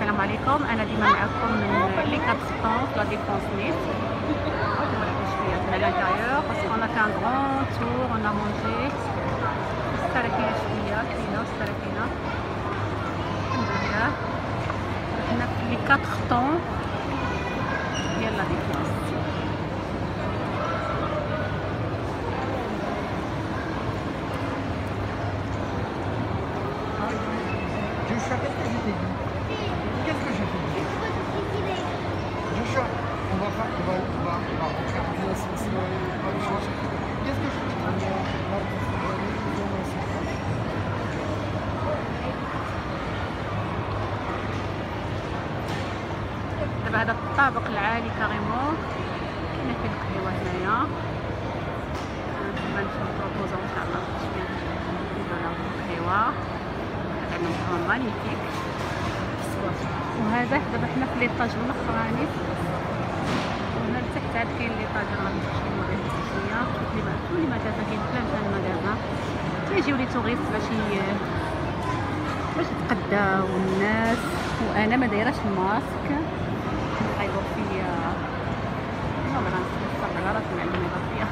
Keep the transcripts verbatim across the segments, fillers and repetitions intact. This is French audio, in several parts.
السلام عليكم. انا ديما معكم من لي كات ستون لا ديفونس نيت. نوريكم شويه من الانتيور باسكو انا كان غون تور انا مونجي الساره كاينه شويه كاينه الساره كاينه الحمد لله. حنا في لي كات ستون ديال لا ديفونس. Joshua, qu'est-ce que je t'ai dit? Qu'est-ce que je t'ai dit? Joshua, on va pas, on va, on va, on va regarder la sauce, on va le changer. Qu'est-ce que je t'ai dit? دابا هذا الطابق العالي كاريمون كاينه فيه القهوه هنايا. دابا نمشيو نبروبوزو ان شاء الله شويه نديرو لهم القهوه. عندهم طعم مانيفيك. وهذا دابا حنا في ليطاج الاخراني، وهنا لتحت عاد كاين ليطاج غادي نمشي نوريكم شويه. شوف لي بقى كل مكازا كاين بزاف ديال المكازا تيجيو لي توريست باش باش يتقداو الناس. وانا ما دايراش الماسك غيدور فيا ما بغيتش نصبر على راسي مع الميغافيه.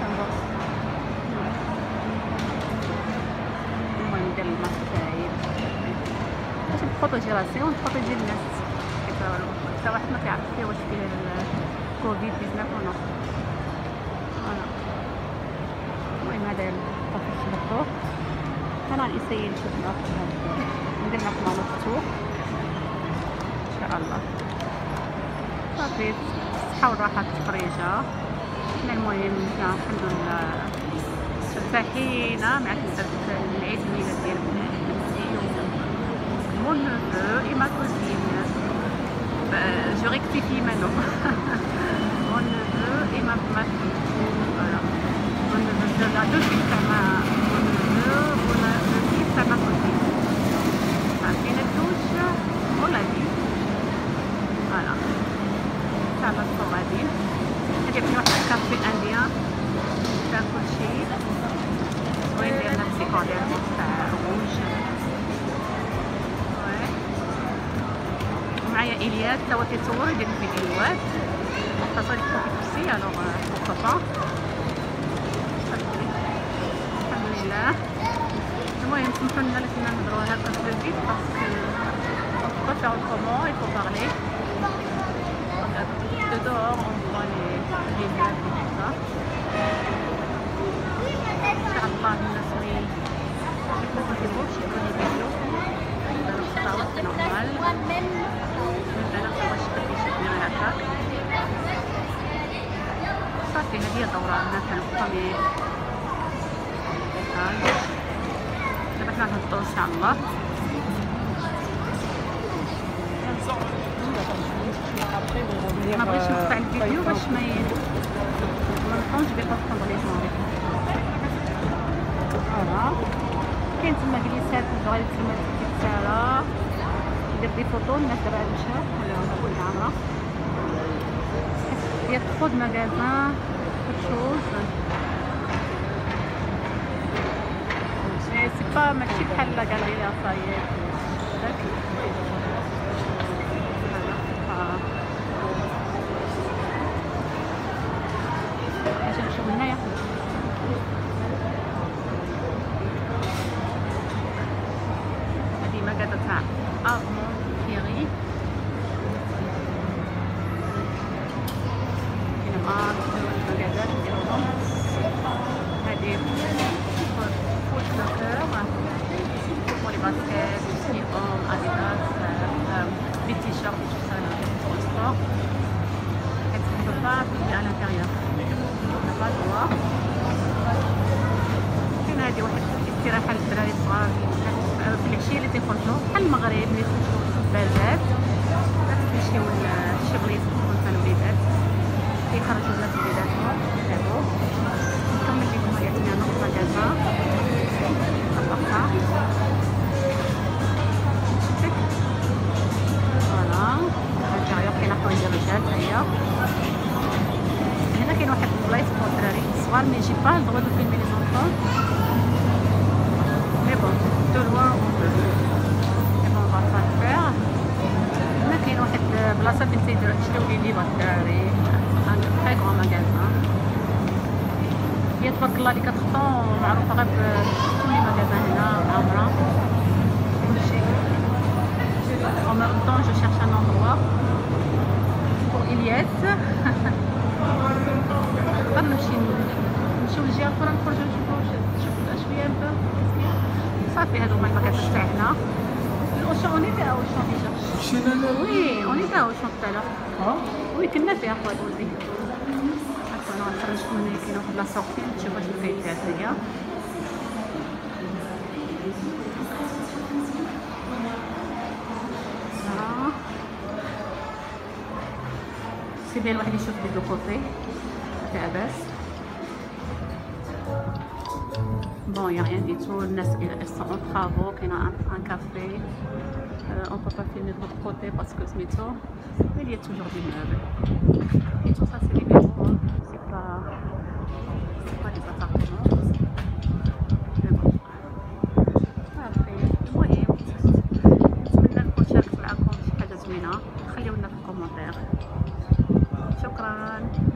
المهم ندير الماسك تاعي باش نبروتيجي راسي ونبروتيجي الناس. حتى واحد ما كيعرف فيا واش فيه كوفيد تسعطاش ولا لا. فوالا المهم هذا الطفل شفتوه. انا غنسيي نشوف ناخذ هاد ندير معكم على الفطور ان شاء الله. صافي الصحه والراحه التفريجه. حنا المهم حنا الحمد لله مرتاحين مع العيد الميلاد ديال بنتي ومون نوفو اي ما كوزين. جو ريكتيفي مانو مون نوفو اي ما ما فوالا مون نوفو لا دو في تاع مون نوفو ولا دو في تاع ما كوزين. كاينه الدوش ولا دي فوالا ان شاء الله تصور غاديين. عجبني واحد الكافي انديان فيها كلشي زوين ديال نفسي كودير تاع روج. ومعايا الياس تا هو كيصور يدير الفيديوهات خاصة يكون كيفسي الوغ بوركو با. الحمد لله. المهم سمحوا لنا اللي كنا نهضروا هكا في الفيد باسكو on peut faire autrement, il faut parler. Dehors on voit les les meubles et tout ça. Inch'Allah الناس اللي يكونوا كيبغيو يشوفوا لي فيديو الصوت نورمال. انا باش بدي شوفني غير هكاك. صافي هذه هي الدورة. هنا كان البروميير ايطاج. دابا حنا نهبطو ان شاء الله. ما بغيتش نقطع الفيديو باش ما ما نبقاوش بيبقاو لي جونغ. فوالا كاين تما كليسات غادي تما تتسالى يدير دي فوطو. الناس دابا عاد مشاو ولا كل عامره يا تخود ماغازان كل شوز. سي با ماشي بحال لا غاليري لا فايت داك. اجي نمشيو هنايا. هادي مكازا تاع ارمون كيري. كاين مارك المكازات ديالهم. هادي فوت لوكور pour les baskets, aussi hommes, Adidas, euh, les t-shirts et tout ça pour le sport. On ne peut pas filmer à l'intérieur, on n'a pas le droit. كاين هادي واحد الاستراحة للدراري الصغار في العشية اللي تيخرجوا بحال المغرب اللي تمشيو للبازات تمشيو لشي بلايص تكون فيها الوليدات كيخرجوا الناس وليداتهم يلعبوا. نكمل لكم هذه هنا مكازا طبقها. فوالا الانتيريور كاين حوايج الرجال هيا. هنا كاين واحد البلايص فوق الدراري الصغار مي جي با الدغوا دو فيلمي لي زونفون مي بون دو لوان اون بو. Et bon, on va pas le faire. صافي نسيتو نشريو لي ليبر الدراري. ان تري غران ماغازان، هي تبارك الله لي كتخطون معروفه غير بكل ماغازان هنا عامره كلشي. En même temps, je cherche un endroit pour Iliès. نمشي نمشيو للجهه الاخرى نخرجو نشوفو شويه نبا صافي. هادو هما الماغازان تاعنا. الأوشون اوني فيها أوشون ديجا. مشينا ل وي اوني فيها أوشون طالع. ها؟ وي كنا فيها خويا ولدي. هاكا انا نخرج من كاين واحد لاصوغتي نشوف واش الكاين فيها هنايا. سي بيان الواحد يشوف لي دو كوتي لاباس. بون يا rien du tout. الناس ils sont en travaux. كاين un café. Euh, on peut pas filmer de l'autre côté parce que سميتو il y a toujours des meubles et tout ça c'est les bureaux, c'est pas c'est pas des appartements. Mais bon صافي. المهم نتمنى نكون شاركت معكم شي حاجه زوينه. خليونا في الكومونتير. شكرا.